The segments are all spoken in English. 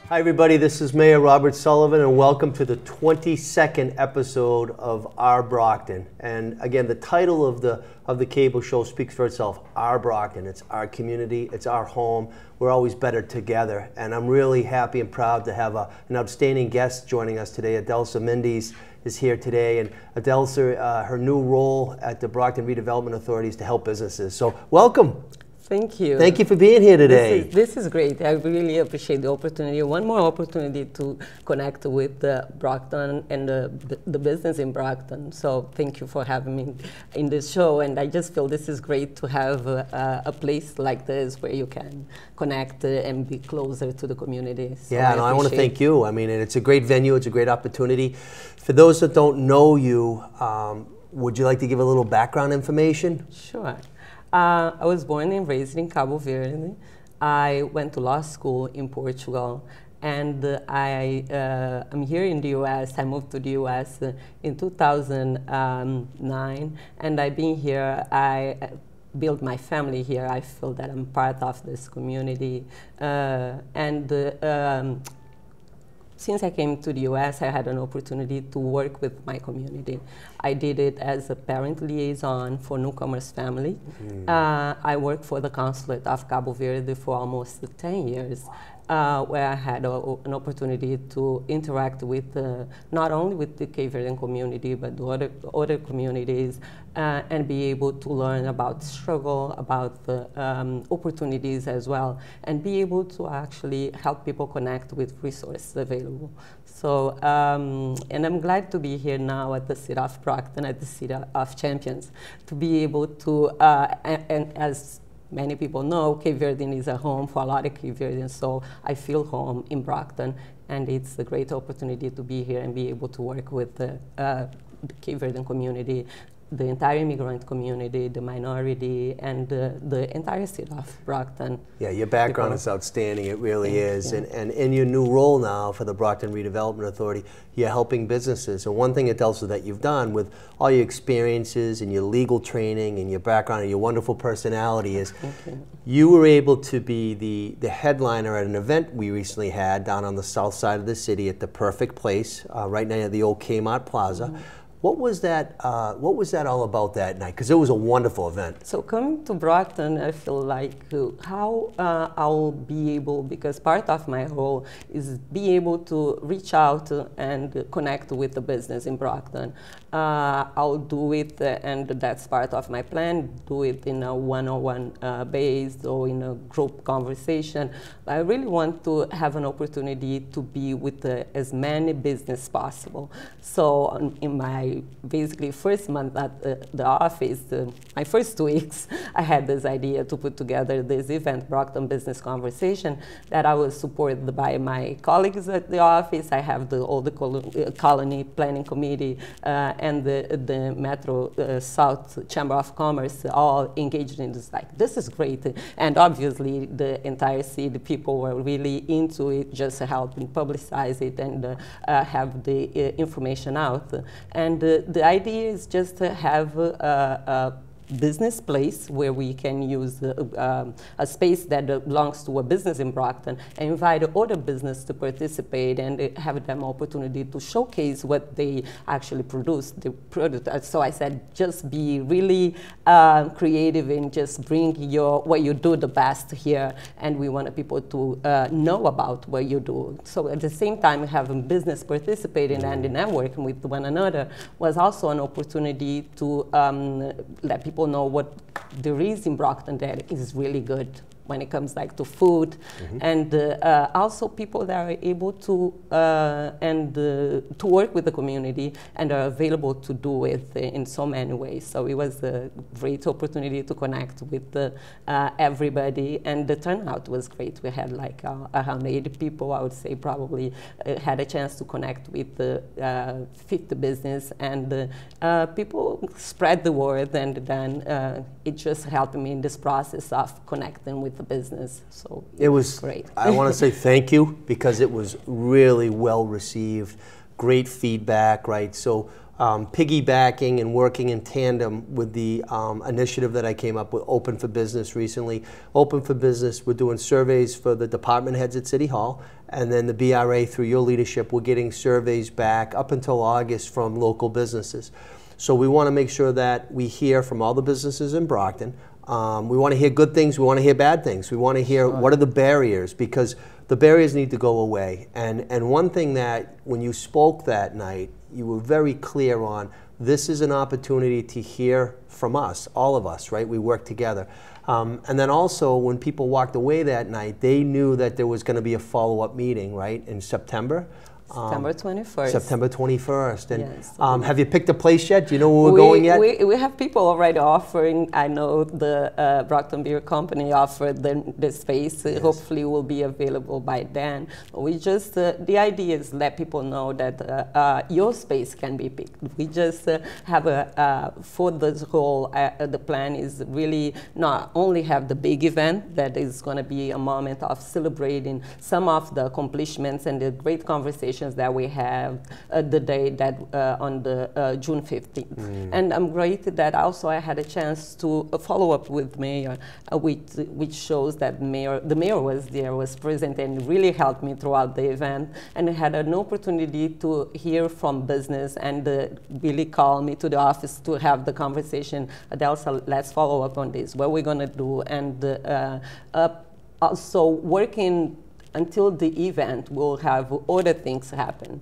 Hi everybody, this is Mayor Robert Sullivan and welcome to the 22nd episode of Our Brockton. And again, the title of the cable show speaks for itself, Our Brockton. It's our community, it's our home. We're always better together. And I'm really happy and proud to have an outstanding guest joining us today. Adelsa Mendes is here today. And Adelsa, her new role at the Brockton Redevelopment Authority is to help businesses. So welcome. Thank you. Thank you for being here today. This is great. I really appreciate the opportunity. One more opportunity to connect with Brockton and the business in Brockton. So thank you for having me in this show. And I just feel this is great to have a place like this where you can connect and be closer to the community. So yeah, I want to thank you. I mean, it's a great venue. It's a great opportunity. For those that don't know you, would you like to give a little background information? Sure. I was born and raised in Cabo Verde. I went to law school in Portugal, and I'm here in the U.S. I moved to the U.S. In 2009, and I've been here. I built my family here. I feel that I'm part of this community, since I came to the U.S., I had an opportunity to work with my community. I did it as a parent liaison for newcomers family. I worked for the consulate of Cabo Verde for almost 10 years, where I had an opportunity to interact with not only with the Cape Verdean community, but the other communities, and be able to learn about struggle, about the opportunities as well, and be able to actually help people connect with resources available. So, and I'm glad to be here now at the City of Brockton, at the City of Champions, to be able to, and as many people know, Cape Verdean is a home for a lot of Cape Verdeans, so I feel home in Brockton, and it's a great opportunity to be here and be able to work with the Cape Verdean community, the entire immigrant community, the minority, and the entire city of Brockton. Yeah, your background is outstanding, it really is. And in your new role now for the Brockton Redevelopment Authority, you're helping businesses. And one thing, Adelsa, that you've done with all your experiences and your legal training and your background and your wonderful personality is you were able to be the headliner at an event we recently had down on the south side of the city at the Perfect Place, right near the old Kmart Plaza. What was that all about that night? Because it was a wonderful event. So coming to Brockton, I feel like how I'll be able, because part of my role is be able to reach out and connect with the business in Brockton. I'll do it, and that's part of my plan, do it in a one-on-one base or in a group conversation. I really want to have an opportunity to be with as many business as possible. So in my basically first month at the office, my first 2 weeks, I had this idea to put together this event, Brockton Business Conversation, that I was supported by my colleagues at the office. I have all the colony planning committee and the Metro South Chamber of Commerce all engaged in this. Like, this is great. And obviously the entire city, people were really into it, just helping publicize it and have the information out. And the idea is just to have a business place where we can use a space that belongs to a business in Brockton and invite other business to participate and have them opportunity to showcase what they actually produce, the product. So I said, just be really creative and just bring what you do the best here, and we want people to know about what you do. So at the same time, having business participating and networking with one another was also an opportunity to let people know what there is in Brockton that is really good when it comes like to food, and also people that are able to to work with the community and are available to do it in so many ways. So it was a great opportunity to connect with everybody, and the turnout was great. We had like around 80 people, I would say, probably had a chance to connect with 50 business, and people spread the word, and then it just helped me in this process of connecting with the business. So it was great. I want to say thank you, because it was really well received, great feedback, right? So piggybacking and working in tandem with the initiative that I came up with, Open for Business, recently. Open for Business, we're doing surveys for the department heads at City Hall, and then the BRA, through your leadership, we're getting surveys back up until August from local businesses. So we want to make sure that we hear from all the businesses in Brockton. We want to hear good things, we want to hear bad things. We want to hear what are the barriers, because the barriers need to go away. And one thing that, when you spoke that night, you were very clear on, this is an opportunity to hear from us, all of us, right? We work together. And then also, when people walked away that night, they knew that there was going to be a follow-up meeting, right, in September. September 21st. September 21st. And yes. Have you picked a place yet? Do you know where we're going yet? We have people already offering. I know the Brockton Beer Company offered the space. Yes. Hopefully will be available by then. We just, the idea is let people know that your space can be picked. We just have for this whole, the plan is really not only have the big event that is going to be a moment of celebrating some of the accomplishments and the great conversations that we have the day that on the June 15th. And I'm great that also I had a chance to follow up with Mayor, which shows that the mayor was there, was present, and really helped me throughout the event, and I had an opportunity to hear from business and really call me to the office to have the conversation. Adelsa, let's follow up on this, what we're going to do, and also working until the event, we'll have other things happen.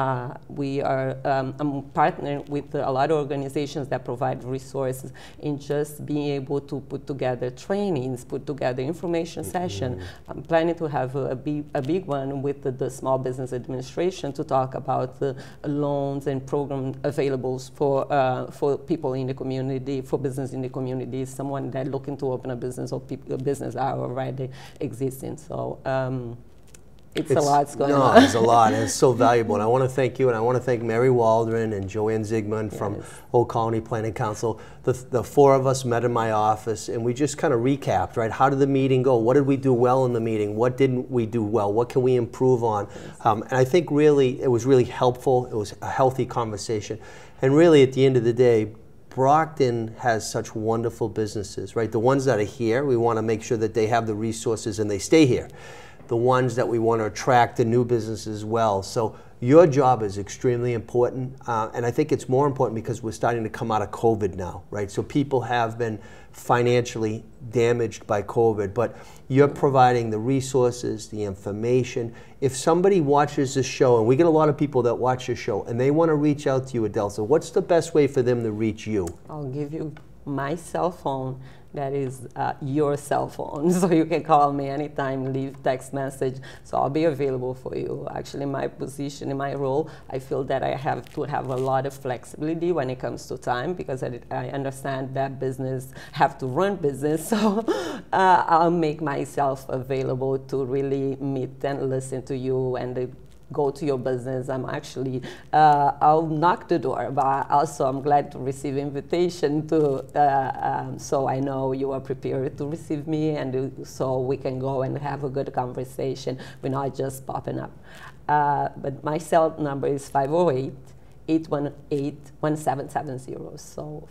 We are, I'm partnering with a lot of organizations that provide resources in just being able to put together trainings, put together information session. I'm planning to have a big one with the Small Business Administration to talk about the loans and program available for people in the community, for business in the community, someone that looking to open a business or a business are already existing. So. It's a lot going on. No, it's a lot, and it's so valuable. And I want to thank you, and I want to thank Mary Waldron and Joanne Zigmund from Old Colony Planning Council. The four of us met in my office, and we just kind of recapped, right? How did the meeting go? What did we do well in the meeting? What didn't we do well? What can we improve on? And I think really, it was really helpful. It was a healthy conversation. And really, at the end of the day, Brockton has such wonderful businesses, right? The ones that are here, we want to make sure that they have the resources and they stay here. The ones that we want to attract the new businesses as well. So your job is extremely important, and I think it's more important because we're starting to come out of COVID now, right? So people have been financially damaged by COVID, but you're providing the resources, the information. If somebody watches this show, and we get a lot of people that watch this show, and they want to reach out to you, Adelsa, what's the best way for them to reach you? I'll give you my cell phone. That is your cell phone, so you can call me anytime, leave text message, so I'll be available for you. Actually, my position in my role, I feel that I have to have a lot of flexibility when it comes to time, because I understand that business have to run business, so I'll make myself available to really meet and listen to you and go to your business. I'm actually, I'll knock the door, but also I'm glad to receive invitation to, so I know you are prepared to receive me, and so we can go and have a good conversation. We're not just popping up. But my cell number is 508-818-1770. So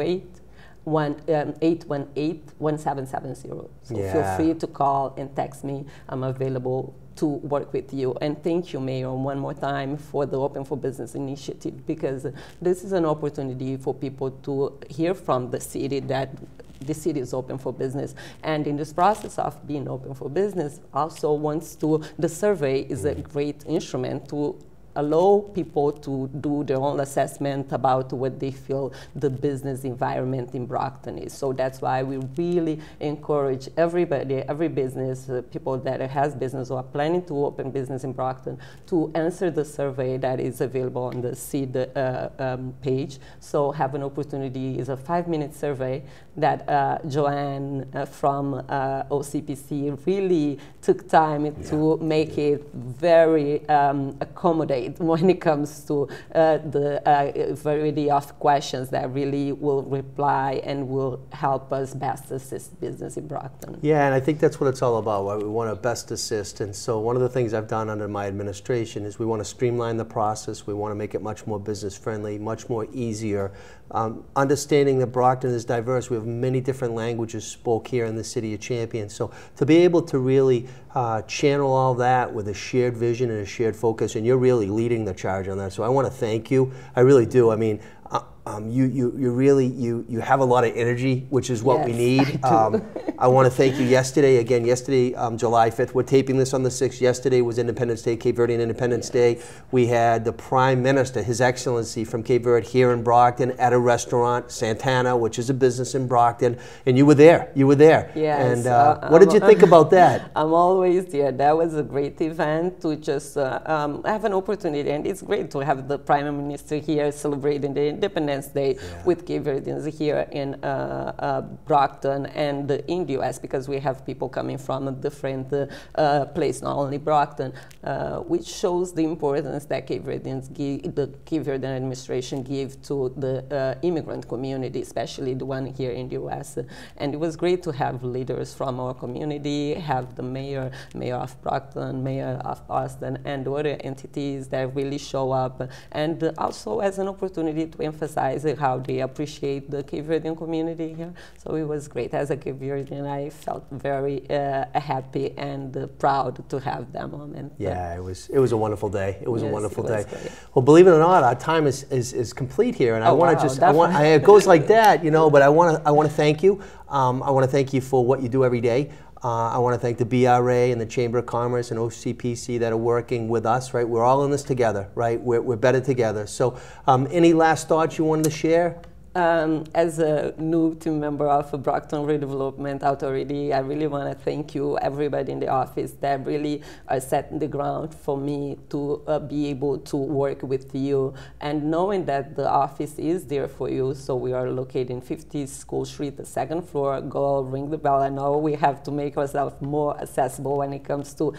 508-818-1770. So feel free to call and text me. I'm available to work with you. And thank you, Mayor, one more time for the Open for Business initiative, because this is an opportunity for people to hear from the city that the city is open for business. And in this process of being open for business, also the survey is a great instrument to allow people to do their own assessment about what they feel the business environment in Brockton is. So that's why we really encourage everybody, every business, people that has business or are planning to open business in Brockton, to answer the survey that is available on the SEED page. So have an opportunity, it's a 5-minute survey that Joanne from OCPC really took time to make it very accommodate when it comes to the variety of questions that really will reply and will help us best assist business in Brockton. Yeah, and I think that's what it's all about, right? We want to best assist. And so one of the things I've done under my administration is we want to streamline the process. We want to make it much more business friendly, much more easier. Understanding that Brockton is diverse, we have many different languages spoke here in the city of Champion. So to be able to really channel all that with a shared vision and a shared focus, and you're really leading the charge on that. So I want to thank you. I really do. I mean, you have a lot of energy, which is what we need. I want to thank you. Yesterday, July 5th, we're taping this on the 6th. Yesterday was Independence Day, Cape Verdean Independence Day. We had the Prime Minister, His Excellency from Cape Verde, here in Brockton at a restaurant, Santana, which is a business in Brockton, and you were there. You were there. Yes. And what did you think about that? I'm always there. That was a great event to just have an opportunity, and it's great to have the Prime Minister here celebrating the Independence Day with Cape Verdeans here in Brockton and in the US, because we have people coming from a different place, not only Brockton, which shows the importance that Cape Verdeans give, the Cape Verdean administration give to the immigrant community, especially the one here in the US. And it was great to have leaders from our community, have the mayor of Brockton, mayor of Boston, and other entities that really show up, and also as an opportunity to emphasize how they appreciate the Cape Verdean community here. So it was great. As a Cape Verdean, I felt very happy and proud to have that moment. Yeah, it was a wonderful day. It was a wonderful day. Great. Well, believe it or not, our time is complete here, and I want to just it goes like that, you know. But I want to thank you. I want to thank you for what you do every day. I want to thank the BRA and the Chamber of Commerce and OCPC that are working with us, right? We're all in this together, right? We're better together. So any last thoughts you wanted to share? As a new team member of Brockton Redevelopment Authority, I really want to thank you, everybody in the office that really are setting the ground for me to be able to work with you, and knowing that the office is there for you. So we are located in 50 School Street, the second floor. Go ring the bell. I know we have to make ourselves more accessible when it comes to,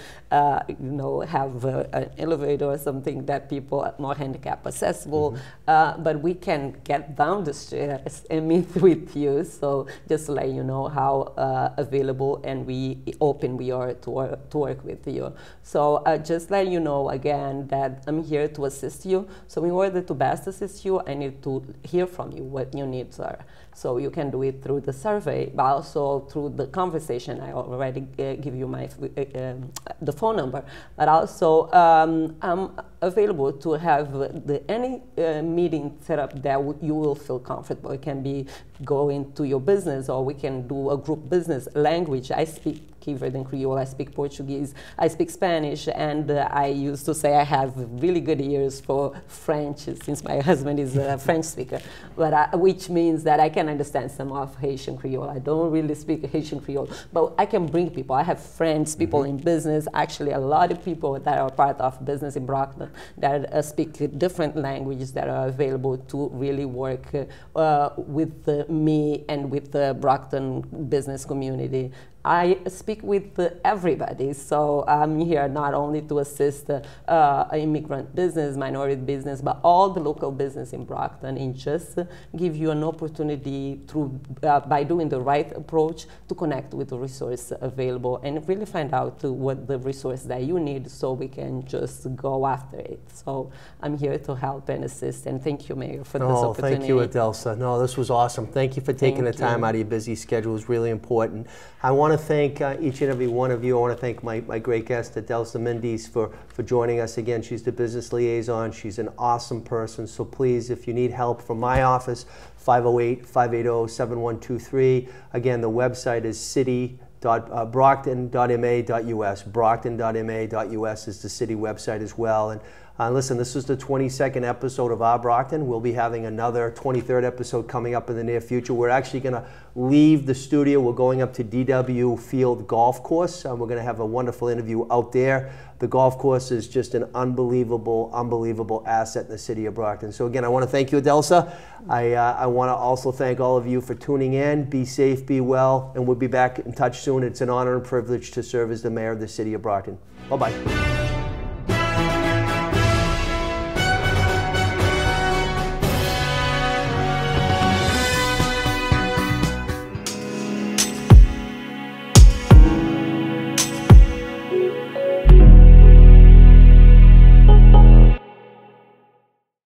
have an elevator or something that people are more handicap accessible, but we can get down the stairs and meet with you. So just to let you know how available and open we are to work with you. So just let you know again that I'm here to assist you. So in order to best assist you, I need to hear from you what your needs are. So you can do it through the survey, but also through the conversation. I already give you my the phone number, but also I'm available to have any meeting set up that you will feel comfortable. It can be going to your business, or we can do a group business language. I speak Cape Verdean Creole, I speak Portuguese, I speak Spanish, and I used to say I have really good ears for French, since my husband is a French speaker, but which means that I can understand some of Haitian Creole. I don't really speak Haitian Creole, but I can bring people. I have friends, people in business, actually a lot of people that are part of business in Brockton that speak different languages that are available to really work with me and with the Brockton business community. I speak with everybody, so I'm here not only to assist immigrant business, minority business, but all the local business in Brockton, and just give you an opportunity through by doing the right approach to connect with the resource available and really find out what the resource that you need, so we can just go after it. So I'm here to help and assist, and thank you, Mayor, for this opportunity. Thank you, Adelsa. No, this was awesome. Thank you for taking the time out of your busy schedule. It was really important. I want to thank each and every one of you. I want to thank my great guest, Adelsa Mendes, for joining us again. She's the business liaison. She's an awesome person. So please, if you need help from my office, 508-580-7123. Again, the website is city.brockton.ma.us. Brockton.ma.us is the city website as well. And listen, this is the 22nd episode of Our Brockton. We'll be having another 23rd episode coming up in the near future. We're actually going to leave the studio. We're going up to DW Field Golf Course. We're going to have a wonderful interview out there. the golf course is just an unbelievable asset in the city of Brockton. So again, I want to thank you, Adelsa. I want to also thank all of you for tuning in. Be safe, be well, and we'll be back in touch soon. It's an honor and privilege to serve as the mayor of the city of Brockton. Bye-bye.